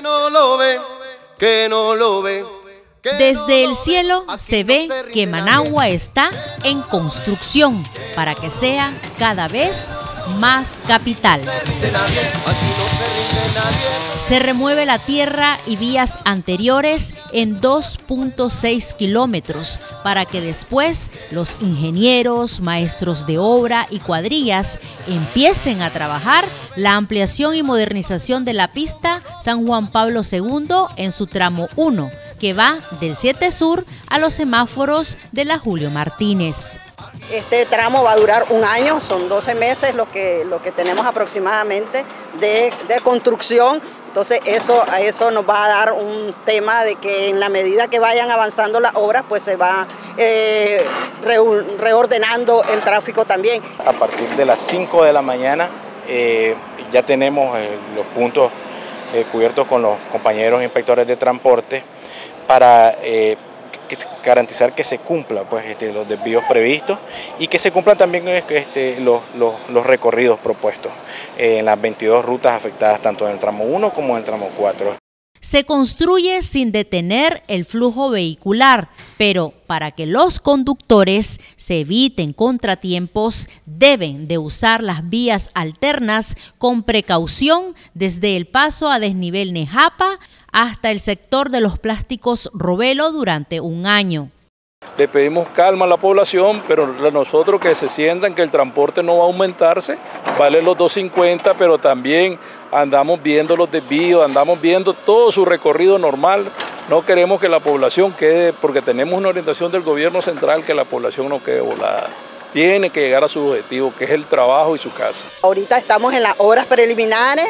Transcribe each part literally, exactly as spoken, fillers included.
no lo ve, que no lo ve. Desde el cielo se ve que Managua está en construcción para que sea cada vez más capital. Se remueve la tierra y vías anteriores en dos punto seis kilómetros para que después los ingenieros, maestros de obra y cuadrillas empiecen a trabajar la ampliación y modernización de la pista San Juan Pablo segundo en su tramo uno, que va del siete Sur a los semáforos de la Julio Martínez. Este tramo va a durar un año, son doce meses lo que, lo que tenemos aproximadamente de, de construcción. Entonces eso, a eso nos va a dar un tema de que en la medida que vayan avanzando las obras, pues se va eh, re, reordenando el tráfico también. A partir de las cinco de la mañana eh, ya tenemos eh, los puntos eh, cubiertos con los compañeros inspectores de transporte para eh, que garantizar que se cumplan pues, este, los desvíos previstos y que se cumplan también este, los, los, los recorridos propuestos eh, en las veintidós rutas afectadas tanto en el tramo uno como en el tramo cuatro. Se construye sin detener el flujo vehicular, pero para que los conductores se eviten contratiempos, deben de usar las vías alternas con precaución desde el paso a desnivel Nejapa hasta el sector de los plásticos Robelo durante un año. Le pedimos calma a la población, pero nosotros que se sientan que el transporte no va a aumentarse, vale los dos cincuenta, pero también andamos viendo los desvíos, andamos viendo todo su recorrido normal. No queremos que la población quede, porque tenemos una orientación del gobierno central, que la población no quede volada. Tiene que llegar a su objetivo, que es el trabajo y su casa. Ahorita estamos en las obras preliminares,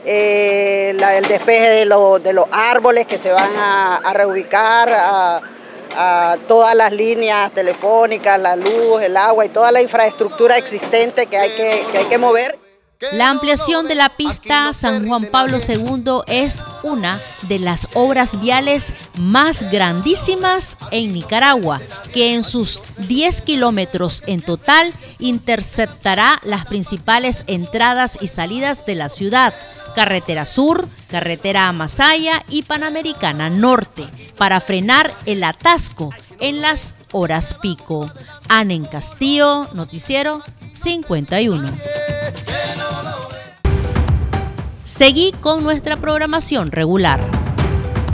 eh, la, el despeje de, lo, de los árboles que se van a, a reubicar, a, a todas las líneas telefónicas, la luz, el agua y toda la infraestructura existente que hay que, que, hay que mover. La ampliación de la pista San Juan Pablo segundo es una de las obras viales más grandísimas en Nicaragua, que en sus diez kilómetros en total interceptará las principales entradas y salidas de la ciudad: Carretera Sur, Carretera Masaya y Panamericana Norte, para frenar el atasco en las horas pico. Anen Castillo, Noticiero cincuenta y uno. Seguí con nuestra programación regular.